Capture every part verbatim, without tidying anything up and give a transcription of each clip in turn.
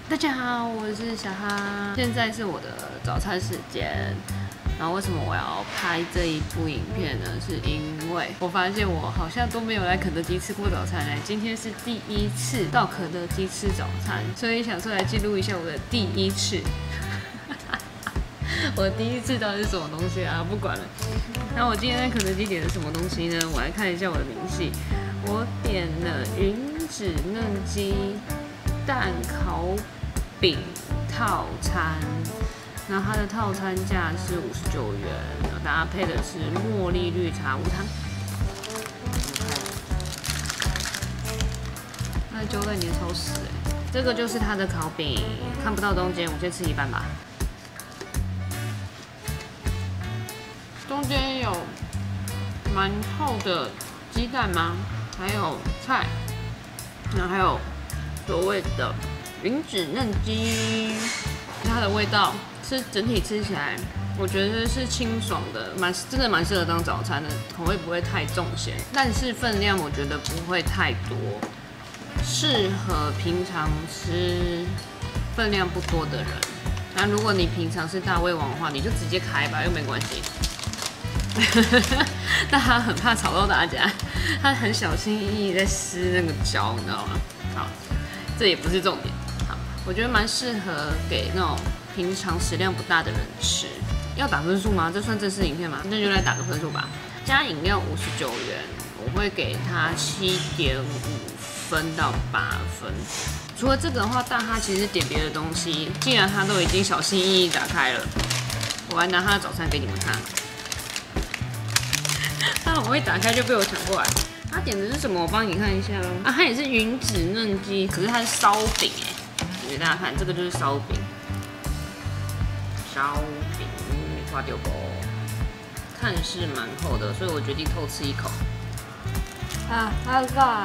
大家好，我是小哈，现在是我的早餐时间。然后为什么我要拍这一部影片呢？是因为我发现我好像都没有来肯德基吃过早餐嘞，今天是第一次到肯德基吃早餐，所以想说来记录一下我的第一次。我的第一次到底是什么东西啊？不管了。那我今天在肯德基点的什么东西呢？我来看一下我的明细，我点了云子嫩鸡蛋烤饼套餐，那它的套餐价是五十九元，搭配的是茉莉绿茶无糖。那胶带粘超死哎！这个就是它的烤饼，看不到中间，我先吃一半吧。中间有蛮厚的鸡蛋吗？还有菜，然后还有所谓的云子嫩鸡，它的味道是整体吃起来，我觉得是清爽的，蛮真的蛮适合当早餐的，口味不会太重咸，但是分量我觉得不会太多，适合平常吃分量不多的人。那如果你平常是大胃王的话，你就直接开吧，又没关系。但他很怕吵到大家，他很小心翼翼在撕那个胶，你知道吗？好，这也不是重点。好，我觉得蛮适合给那种平常食量不大的人吃。要打分数吗？这算正式影片吗？那就来打个分数吧。加饮料五十九元，我会给他七点五分到八分。除了这个的话，大哈其实点别的东西，既然他都已经小心翼翼打开了，我来拿他的早餐给你们看。他很会打开就被我抢过来。他点的是什么？我帮你看一下喽。啊，它也是云子嫩鸡，可是它是烧饼哎，给大家看，这个就是烧饼。烧饼花丢包，看似蛮厚的，所以我决定偷吃一口。啊，好辣！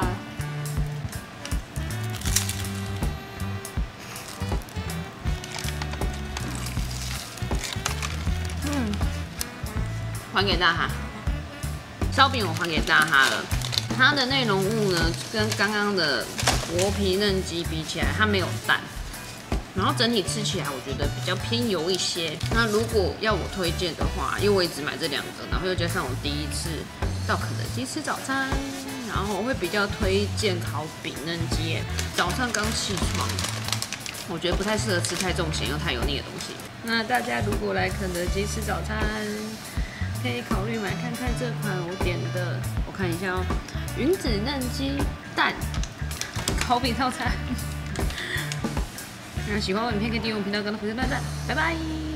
嗯，还给大哈。烧饼我还给大哈了，它的内容物呢跟刚刚的薄皮嫩鸡比起来，它没有蛋，然后整体吃起来我觉得比较偏油一些。那如果要我推荐的话，因为我也只买这两个，然后又加上我第一次到肯德基吃早餐，然后我会比较推荐烤饼嫩鸡。早上刚起床，我觉得不太适合吃太重咸又太油腻的东西。那大家如果来肯德基吃早餐，可以考虑买看看这款我点的，我看一下哦，云子嫩鸡蛋烤饼套餐。那喜欢我影片可以订阅我频道，跟我粉丝点赞，拜拜。